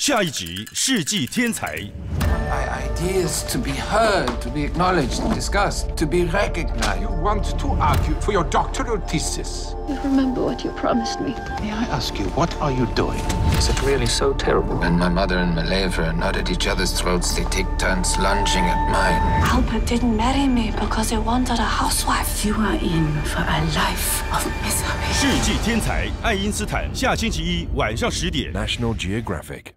下一集《世纪天才》。 My idea is to be heard, to be acknowledged, discussed, to be recognized. You want to argue for your doctoral thesis? You remember what you promised me. May I ask you, what are you doing? Is it really so terrible? When my mother and Malevra are not at each other's throats, they take turns lunging at mine. Albert didn't marry me because he wanted a housewife. You are in for a life of misery. 世纪天才爱因斯坦，下星期一晚上10点。 National Geographic